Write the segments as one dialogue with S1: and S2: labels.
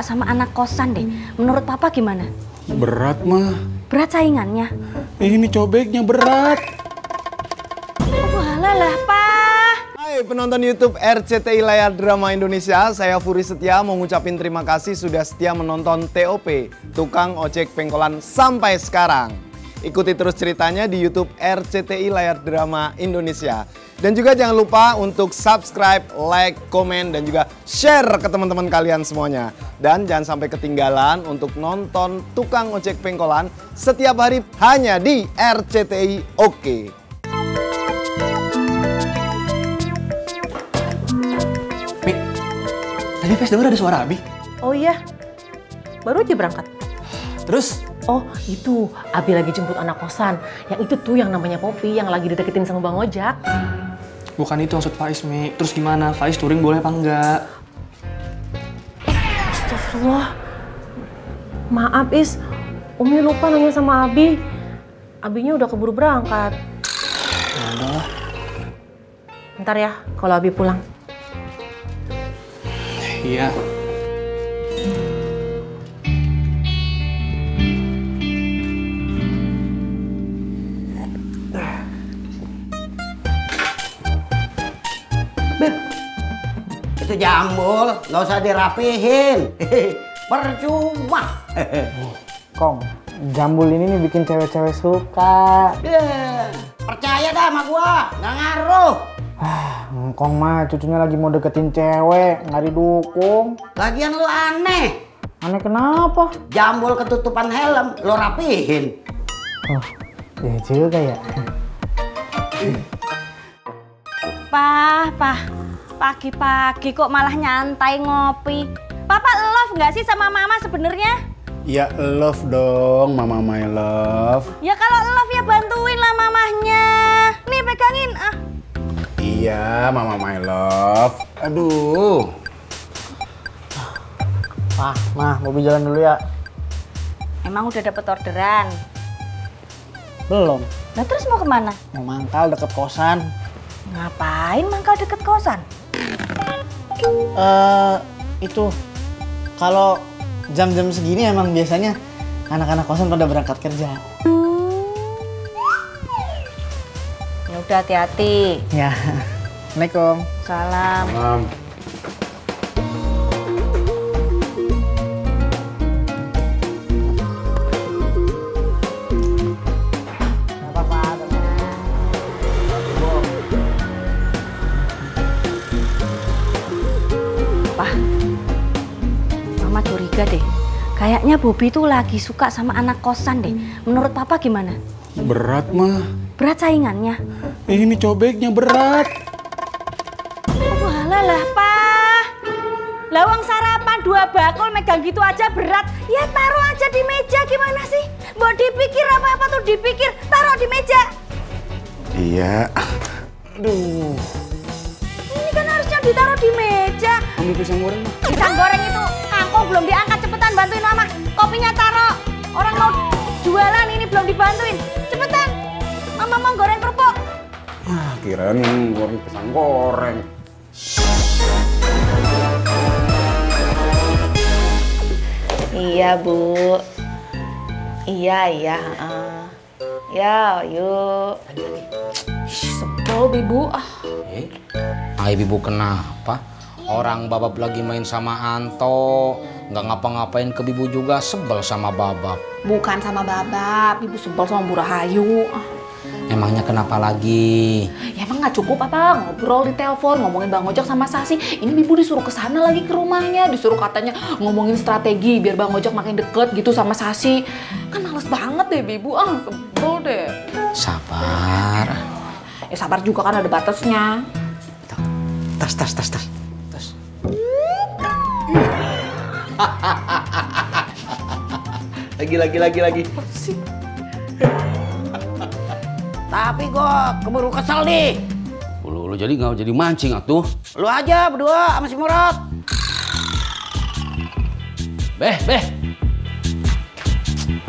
S1: sama anak kosan deh. Menurut papa gimana?
S2: Berat mah.
S1: Berat saingannya?
S2: Ini cobeknya berat.
S1: Walah lah, Pak.
S3: Hai penonton YouTube RCTI Layar Drama Indonesia, saya Furi Setia mau ngucapin terima kasih sudah setia menonton TOP, Tukang Ojek Pengkolan sampai sekarang. Ikuti terus ceritanya di YouTube RCTI Layar Drama Indonesia. Dan juga jangan lupa untuk subscribe, like, komen, dan juga share ke teman-teman kalian semuanya. Dan jangan sampai ketinggalan untuk nonton Tukang Ojek Pengkolan setiap hari hanya di RCTI Oke.
S4: Mi, tadi Fes denger ada suara Abi.
S5: Oh iya, baru aja berangkat.
S4: Terus?
S5: Oh itu, Abi lagi jemput anak kosan. Yang itu tuh yang namanya Poppy yang lagi dideketin sama Bang Ojak.
S4: Bukan itu maksud Faiz, Mi. Terus gimana? Faiz touring boleh apa enggak?
S5: Astagfirullah. Maaf Is, Umi lupa nanya sama Abi. Abinya udah keburu berangkat.
S4: Ya udah.
S5: Ntar ya, kalau Abi pulang.
S4: Iya.
S6: Itu jambul, nggak usah dirapihin. Percuma.
S7: Kong, jambul ini nih bikin cewek-cewek suka.
S6: Percaya dah sama gua, nggak ngaruh.
S7: Kong mah cucunya lagi mau deketin cewek, nggak didukung.
S6: Lagian lu aneh.
S7: Aneh kenapa?
S6: Jambul ketutupan helm, lu rapihin.
S7: Oh, iya juga ya.
S1: Pak. Pagi-pagi kok malah nyantai ngopi. Papa love nggak sih sama mama sebenarnya?
S2: Ya love dong, mama my love.
S1: Ya kalau love ya bantuin lah mamahnya. Nih pegangin.
S2: Iya, mama my love. Aduh.
S7: Mah, Bobby jalan dulu ya.
S1: Emang udah dapet orderan?
S7: Belum.
S1: Nah terus mau kemana?
S7: Mau mangkal deket kosan.
S1: Ngapain mangkal deket kosan?
S7: Itu kalau jam-jam segini emang biasanya anak-anak kosan pada berangkat kerja.
S1: Ya udah hati-hati.
S7: Ya. Assalamualaikum.
S1: Salam. Mama curiga deh. Kayaknya Bobby tuh lagi suka sama anak kosan deh. Menurut papa gimana?
S2: Berat mah.
S1: Berat saingannya?
S2: Ini cobeknya berat.
S1: Walah lah, Pak. Lawang sarapan 2 bakul megang gitu aja berat. Ya taruh aja di meja, gimana sih? Mau dipikir apa-apa tuh dipikir, taruh di meja.
S2: Iya. Aduh.
S1: Ini kan harusnya ditaruh di meja.
S2: Ambil pisang goreng mah.
S1: Pisang goreng itu kangkung belum diangkat, cepetan bantuin mama. Kopinya taruh. Orang mau jualan ini belum dibantuin. Cepetan. Mama mau goreng kerupuk.
S2: Kirain goreng pisang goreng.
S8: Iya Bu. Iya. Ya, yuk.
S5: Sebel Ibu.
S9: Ibu kenapa? Orang Babab lagi main sama Anto, nggak ngapa-ngapain ke Bibu juga sebel sama Babab.
S8: Bukan sama Babab, Ibu sebel sama Bu Rahayu.
S9: Emangnya kenapa lagi?
S8: Ya emang nggak cukup apa ngobrol di telepon, ngomongin Bang Ojak sama Sasi. Ini Bibu disuruh ke sana lagi ke rumahnya, disuruh katanya ngomongin strategi biar Bang Ojak makin deket gitu sama Sasi. Kan males banget deh Bibu, sebel deh.
S9: Sabar.
S8: Ya sabar juga kan ada batasnya.
S9: Tas. Lagi.
S6: Tapi gua keburu kesel nih.
S9: Lu jadi nggak jadi mancing atuh.
S6: Lu aja berdua sama si Murad.
S9: Beh.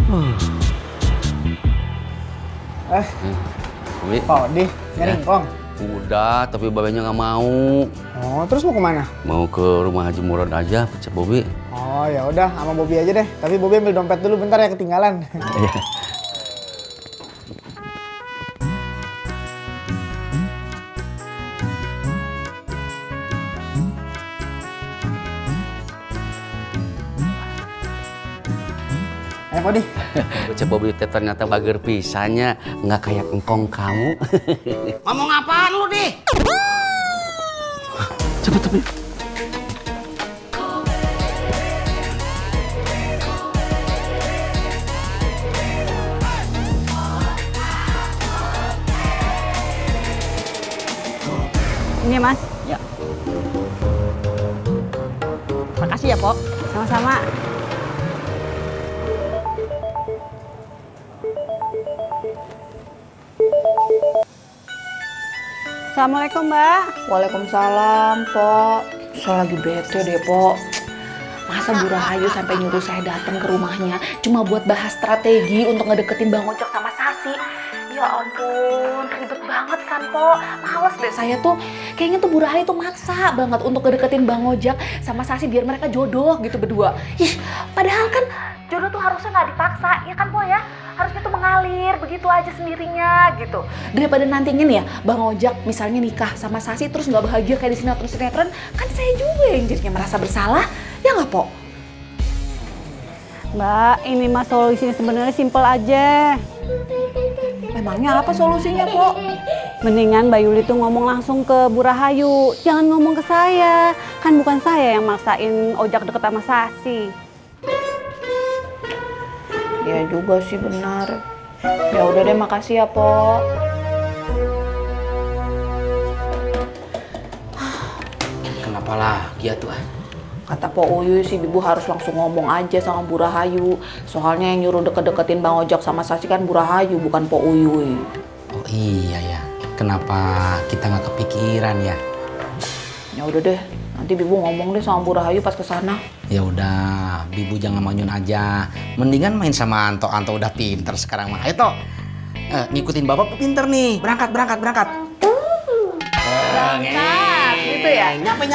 S7: Pak Odi, nyari Kong.
S10: Udah, tapi babenya nggak mau.
S7: Oh, terus mau kemana?
S10: Mau ke rumah Haji Murad aja, pecah Bobi.
S7: Oh ya udah, sama Bobi aja deh. Tapi Bobi ambil dompet dulu bentar ya, ketinggalan.
S10: Iya.
S7: Ayo Podi.
S10: Pecah Bobi teh ternyata bager pisahnya, nggak kayak engkong kamu.
S6: Ngomong apaan lu, Di?
S10: Cepet, cepet.
S1: Ini Mas.
S6: Ya.
S1: Makasih ya, Pok. Sama-sama. Assalamualaikum, Mbak.
S8: Waalaikumsalam, Pok. Saya lagi bete deh, Pok. Masa Bu Rahayu sampai nyuruh saya datang ke rumahnya cuma buat bahas strategi untuk ngedeketin Bang Ojek sama Sasi. Ya ampun, ribet banget kan, Pok. Males deh saya tuh. Kayaknya tuh Bu Rahayu tuh maksa banget untuk ngedeketin Bang Ojek sama Sasi biar mereka jodoh gitu berdua. Ih, padahal kan jodoh tuh harusnya nggak dipaksa, ya kan, Po ya? Harusnya tuh mengalir begitu aja sendirinya gitu. Daripada nantingin ya Bang Ojek misalnya nikah sama Sasi terus nggak bahagia kayak di sinetron-sinetron, kan saya juga yang jadinya merasa bersalah, ya nggak, Po?
S1: Mbak, ini Mas solusinya sebenarnya simpel aja.
S8: Memangnya apa solusinya, Po?
S1: Mendingan Mbak Yuli tuh ngomong langsung ke Bu Rahayu, jangan ngomong ke saya. Kan bukan saya yang maksain Ojek deket sama Sasi.
S8: Ya juga sih, benar. Ya udah deh, makasih ya, Po.
S9: Kenapa lagi ya tuh?
S8: Kata Po Uyuy sih, Bibu harus langsung ngomong aja sama Bu Rahayu. Soalnya yang nyuruh deket-deketin Bang Ojek sama Sasi kan Bu Rahayu, bukan Po Uyuy.
S9: Oh iya ya, kenapa kita nggak kepikiran ya?
S8: Ya udah deh, nanti Bibu ngomong deh sama Bu Rahayu pas kesana.
S9: Ya udah, Bibu jangan manyun aja. Mendingan main sama Anto. Anto udah pinter sekarang mah. Ayo Toh, ngikutin bapak pinter nih. Berangkat.
S8: Berangkat, gitu ya?
S6: Nyampe.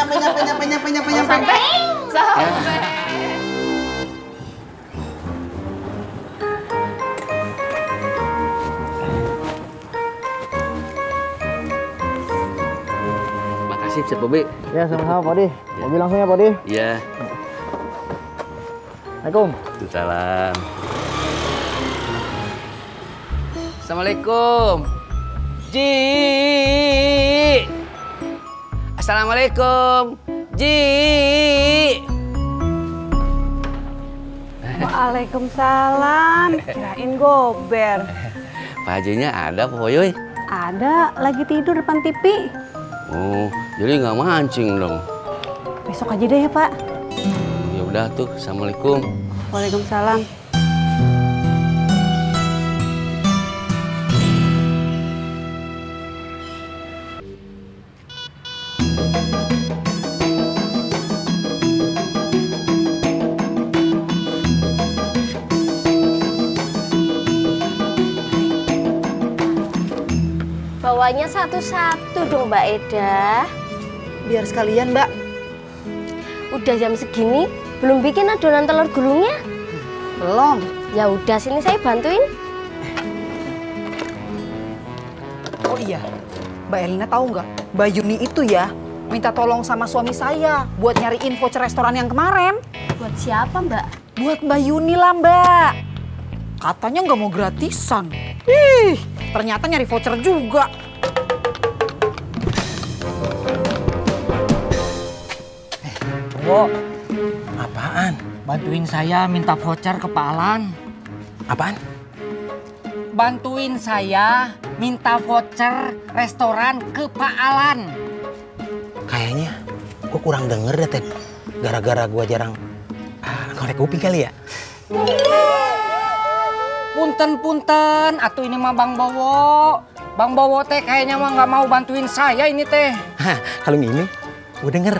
S8: Sampai.
S10: Makasih, Pecah Bobi.
S7: Ya sama-sama Podi. Bobi langsung ya Podi.
S10: Iya.
S7: Assalamualaikum.
S10: Salam. Assalamualaikum. Ji. Assalamualaikum. Ji.
S1: Waalaikumsalam. Kirain gober.
S10: Pak Hajinya ada, Pak Hoyoy?
S1: Ada, lagi tidur depan TV.
S10: Oh, jadi nggak mancing dong.
S1: Besok aja deh ya, Pak.
S10: Ya udah tuh, Assalamualaikum.
S1: Waalaikumsalam.
S11: Bawanya satu-satu dong Mbak Eda.
S5: Biar sekalian Mbak.
S11: Udah jam segini belum bikin adonan telur gulungnya?
S5: Belum.
S11: Ya udah, sini saya bantuin.
S5: Oh iya, Mbak Elina tahu nggak? Mbak Yuni itu ya minta tolong sama suami saya buat nyariin voucher restoran yang kemarin.
S11: Buat siapa Mbak?
S5: Buat Mbak Yuni lah Mbak. Katanya nggak mau gratisan. Ih, ternyata nyari voucher juga.
S12: Wo, apaan? Bantuin saya minta voucher ke Pak Alan. Apaan? Bantuin saya minta voucher restoran ke Pak Alan.
S13: Kayaknya gue kurang denger deh, Ted. Gara-gara gue jarang ngorek kuping kali ya.
S12: Punten, atuh ini mah Bang Bowo. Bang Bowo teh kayaknya mah nggak mau bantuin saya ini teh.
S13: Kalau gini, gue denger.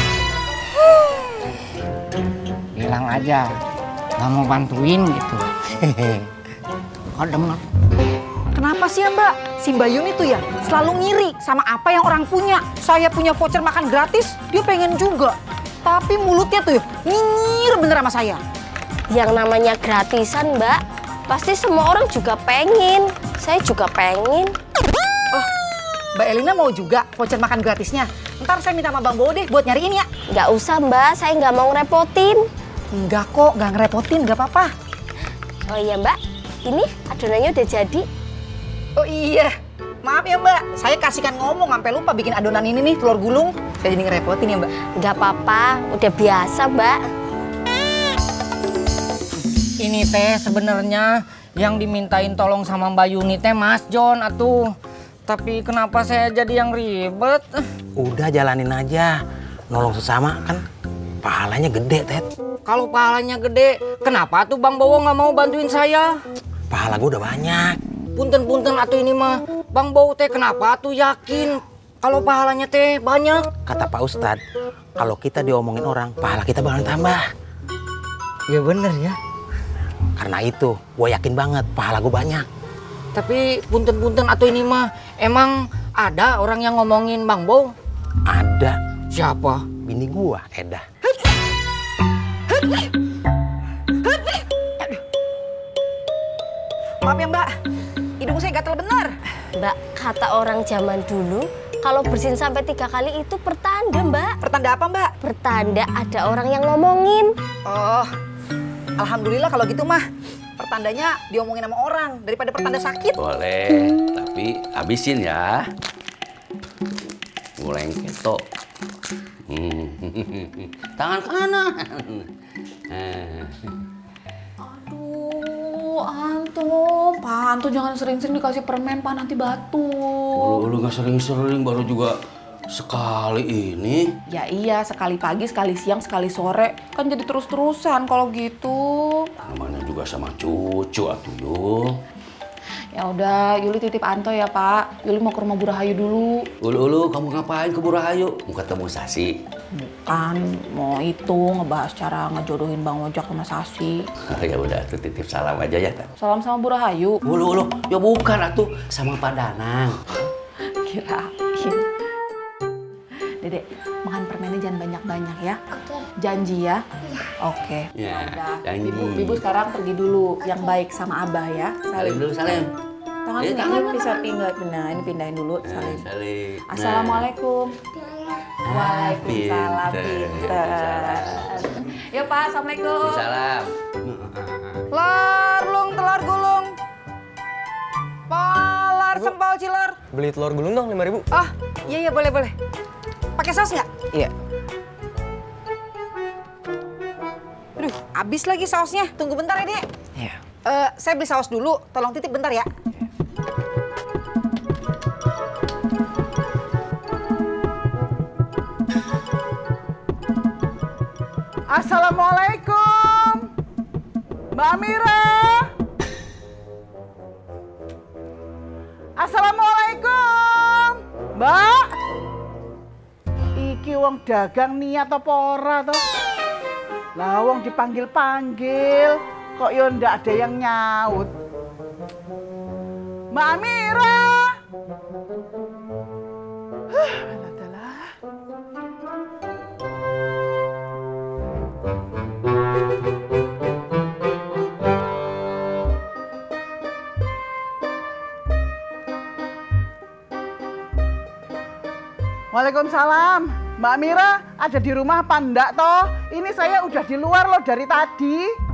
S12: Bilang aja, nggak mau bantuin gitu. Adem.
S5: Kenapa sih ya Mbak? si Mbak Yuni tuh ya selalu ngiri sama apa yang orang punya. Saya punya voucher makan gratis, dia pengen juga. Tapi mulutnya tuh ya nyinyir bener sama saya.
S11: Yang namanya gratisan, Mbak, pasti semua orang juga pengen. Saya juga pengen.
S5: Oh, Mbak Elina mau juga voucher makan gratisnya? Ntar saya minta sama Bang Bowo deh buat nyariin ya.
S11: Nggak usah, Mbak, saya nggak mau ngerepotin.
S5: Enggak kok, nggak ngerepotin, nggak apa-apa.
S11: Oh iya, Mbak, ini adonannya udah jadi.
S5: Oh iya, maaf ya Mbak, saya kasihkan ngomong sampai lupa bikin adonan ini nih, telur gulung. Saya jadi ngerepotin ya Mbak.
S11: Nggak apa-apa, udah biasa Mbak.
S12: Ini teh sebenarnya yang dimintain tolong sama Mbak Yuni teh Mas John atuh. Tapi kenapa saya jadi yang ribet?
S13: Udah jalanin aja. Nolong sesama kan pahalanya gede, Ted.
S12: Kalau pahalanya gede, kenapa tuh Bang Bowo nggak mau bantuin saya?
S13: Pahala gue udah banyak.
S12: Punten-punten atuh ini mah. Bang Bowo teh kenapa tuh yakin kalau pahalanya teh banyak?
S13: Kata Pak Ustadz, kalau kita diomongin orang, pahala kita bakalan tambah.
S12: Ya bener ya.
S13: Karena itu, gue yakin banget pahala gue banyak.
S12: Tapi punten-punten atuh ini mah, emang ada orang yang ngomongin Bang Bowo?
S13: Ada.
S12: Siapa?
S13: Bini gua, Eda.
S5: Maaf ya Mbak, hidung saya gatel bener.
S11: Mbak, kata orang zaman dulu, kalau bersin sampai 3 kali itu pertanda, Mbak.
S5: Pertanda apa, Mbak?
S11: Pertanda ada orang yang ngomongin.
S5: Oh, alhamdulillah kalau gitu mah. Pertandanya diomongin sama orang daripada pertanda sakit.
S10: Boleh, tapi habisin ya. Mulai keto. Tangan kanan.
S8: Aduh, Anto, Pak Anto jangan sering-sering dikasih permen, Pak, nanti batuk.
S10: Lu nggak sering-sering, baru juga sekali ini.
S8: Ya iya, sekali pagi, sekali siang, sekali sore. Kan jadi terus-terusan kalau gitu.
S10: Namanya juga sama cucu atuh, Yul.
S8: Ya udah, Yuli titip Anto ya, Pak. Yuli mau ke rumah Bu Rahayu dulu.
S10: Ulu, kamu ngapain ke Bu Rahayu? Mau ketemu Sasi?
S8: Bukan, mau itu ngebahas cara ngejodohin Bang Ojak sama Sasi.
S10: Ya udah, tuh titip salam aja ya.
S8: Salam sama Bu Rahayu.
S10: Ulu, ya bukan atuh, sama Pak Danang.
S8: Kirain. Dedek, makan permennya jangan banyak-banyak ya. Oke. Janji ya? Iya. Oke.
S10: Ya,
S8: udah.
S10: janji.
S8: Bibu sekarang pergi dulu. Yang baik sama Abah ya.
S10: Salim dulu, salim.
S8: Tangan ini bisa tinggal, nah ini pindahin dulu. Salim.
S10: Salim.
S8: Assalamualaikum. Waalaikumsalam. Pinter. Ya Pak, Assalamualaikum.
S10: Salam.
S5: Lor, lung, telur gulung. Polar, sempol, cilor.
S4: Beli telur gulung dong 5.000.
S5: Oh, iya boleh. Pakai saus nggak?
S4: Iya.
S5: Aduh, habis lagi sausnya. Tunggu bentar ya, Dek.
S4: Iya.
S5: Saya beli saus dulu. Tolong titip bentar ya. Assalamualaikum, Mbak Mira. Assalamualaikum, Mbak. Iki wong dagang niat apa ora to? Lah wong dipanggil-panggil kok yo ndak ada yang nyaut. Mbak Mira. Waalaikumsalam. Mbak Mira ada di rumah apa enggak toh? Ini saya udah di luar loh dari tadi.